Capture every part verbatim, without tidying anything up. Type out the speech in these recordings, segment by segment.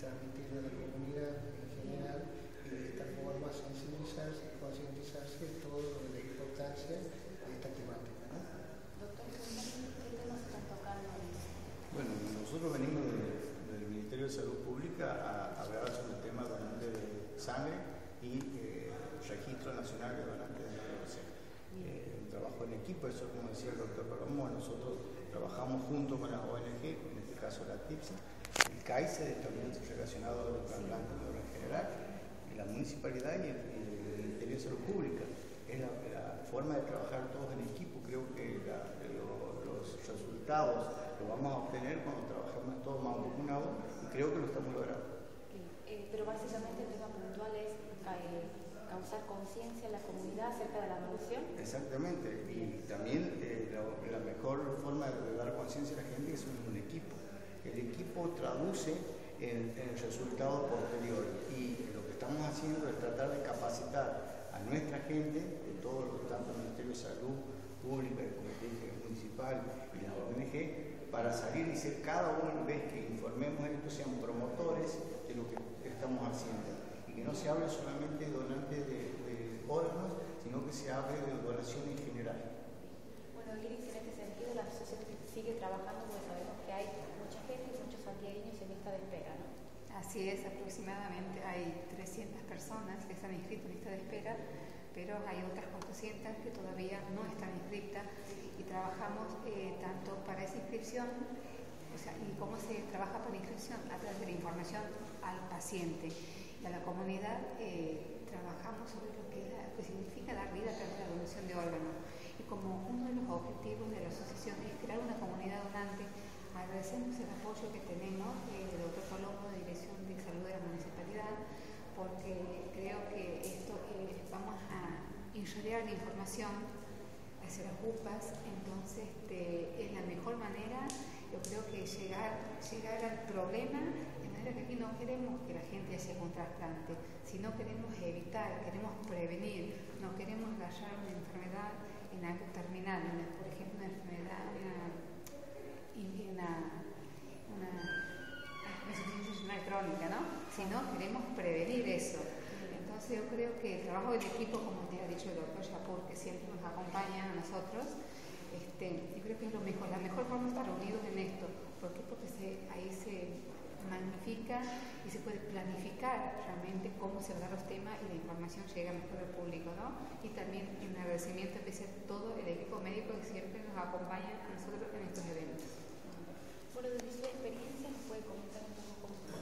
transmitirle a la comunidad en general y de esta forma sensibilizarse y concientizarse de todo de la importancia de esta temática, ¿no? Doctor, ¿qué temas están tocando? Bueno, nosotros venimos de, del Ministerio de Salud Pública a, a hablar sobre el tema de donante de sangre y eh, registro nacional de donantes de sangre. Eh, un trabajo en equipo, eso como decía el doctor Palomo, nosotros trabajamos junto con la O N G, en este caso la TIPSA, el CAICE, también relacionado al trasplante de órganos en general, y la municipalidad y el, y el Ministerio de Salud Pública. Es la, la forma de trabajar todos en equipo. Creo que la, lo, los resultados los vamos a obtener cuando trabajamos todos mancomunados y creo que lo estamos logrando. Eh, pero básicamente el tema puntual es eh, causar conciencia en la comunidad acerca de la donación. Exactamente, y también eh, la, la mejor forma de dar conciencia a la gente es un, un equipo. El equipo traduce en, en el resultado posterior y lo que estamos haciendo es tratar de capacitar a nuestra gente, de todos los, tanto el Ministerio de Salud Pública, el Comité Municipal y la O N G, para salir y ser cada una vez que informemos esto, sean promotores de lo que estamos haciendo. Y que no se hable solamente de donantes de, de órganos, sino que se hable de donación en general. Bueno, Iris, en este sentido, la asociación sigue trabajando porque sabemos que hay mucha gente y muchos santiagueños en lista de espera, ¿no? Así es, aproximadamente hay trescientas personas que están inscritas en lista de espera, pero hay otras cuatrocientas que todavía no están inscritas y trabajamos eh, tanto para esa inscripción, o sea, y cómo se trabaja para la inscripción a través de la información al paciente y a la comunidad. Eh, trabajamos sobre lo que, la, que significa dar vida a través de la donación de órganos, y como uno de los objetivos de la asociación es crear una comunidad donante, agradecemos el apoyo que tenemos eh, del doctor Palomo de Dirección de Salud de la Municipalidad, porque creo que esto eh, vamos a irradiar la información hacia las U P A S, entonces este, es la mejor manera, yo creo que llegar, llegar al problema, de manera que aquí no queremos que la gente haga un trasplante, sino queremos evitar, queremos prevenir, no queremos agarrar una enfermedad en algo terminal, una, por ejemplo una enfermedad, una, una, una, una insuficiencia renal crónica, ¿no? Sino queremos prevenir eso. Entonces yo creo que el trabajo del equipo, como te ha dicho el doctor Yapur, que siempre nos acompaña a nosotros, este, yo creo que es lo mejor, la mejor forma de estar unidos en esto. ¿Por qué? Porque se, ahí se magnifica y se puede planificar realmente cómo se van a dar los temas y la información llega mejor al público, ¿no? Y también un agradecimiento especial a todo el equipo médico que siempre nos acompaña a nosotros en estos eventos. Bueno, desde su experiencia, ¿nos puede comentar un poco cómo fue?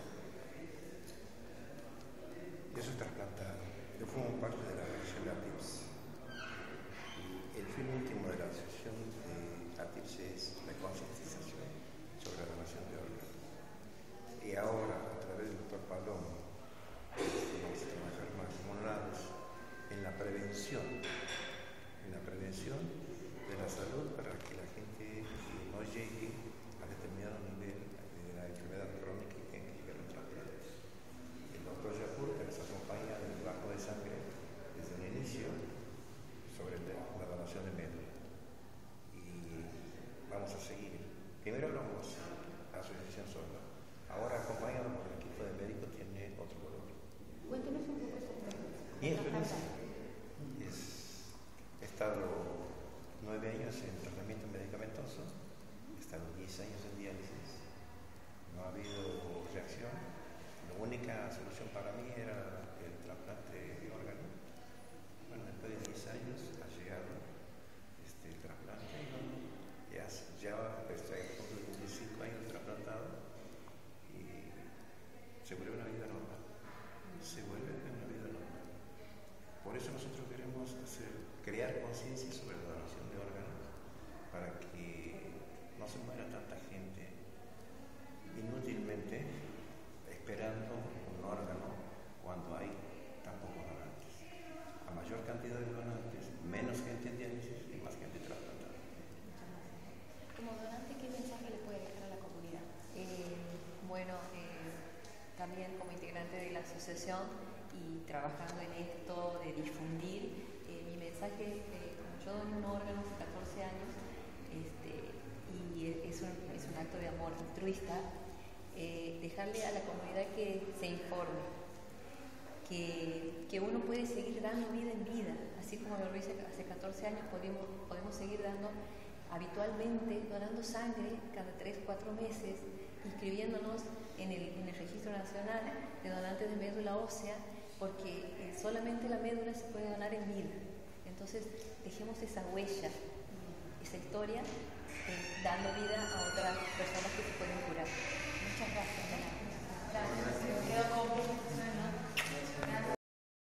Yo soy trasplantado. Yo formo parte de la asociación de ATIPS. Y el fin último de la asociación de ATIPS es la concientización sobre la donación de órganos. Y ahora, a través del doctor Palomo, vamos a trabajar más monados en la prevención, en la prevención de la salud para que la gente no llegue a determinado nivel de la enfermedad crónica y tenga que llegar a un trasplante. El doctor Yapur, que nos acompaña en el banco de sangre desde el inicio sobre la, la donación de médula. Y vamos a seguir. Primero hablamos a la asociación sola. Ahora, acompañado por el equipo de médicos, tiene otro valor. Cuéntenos un poco sobre Mi experiencia es, he estado nueve años en tratamiento medicamentoso, he estado diez años en diálisis, no ha habido reacción. La única solución para mí era el trasplante de órgano. Bueno, después de diez años ha llegado este trasplante y ya, ya estoy a punto de veinticinco años trasplantado. Se vuelve una vida normal, se vuelve una vida normal. Por eso nosotros queremos hacer, crear conciencia sobre la donación de órganos para que no se muera tanta gente inútilmente esperando un órgano cuando hay tan pocos donantes. A mayor cantidad de donantes, menos gente en diálisis y más gente trasplantada. Como donante, ¿qué mensaje le puede dejar a la comunidad? Eh, bueno, eh, también como integrante de la asociación y trabajando en esto de difundir, eh, mi mensaje, eh, como yo doy un órgano hace catorce años este, y es un, es un acto de amor altruista, eh, dejar dejarle a la comunidad que se informe, que, que uno puede seguir dando vida en vida, así como lo hice hace catorce años, podemos, podemos seguir dando habitualmente, donando sangre cada tres, cuatro meses, inscribiéndonos en el, en el Registro Nacional de Donantes de Médula Ósea, porque eh, solamente la médula se puede donar en vida. Entonces, dejemos esa huella, esa historia, eh, dando vida a otras personas que se pueden curar. Muchas gracias. Gracias. Quedo con...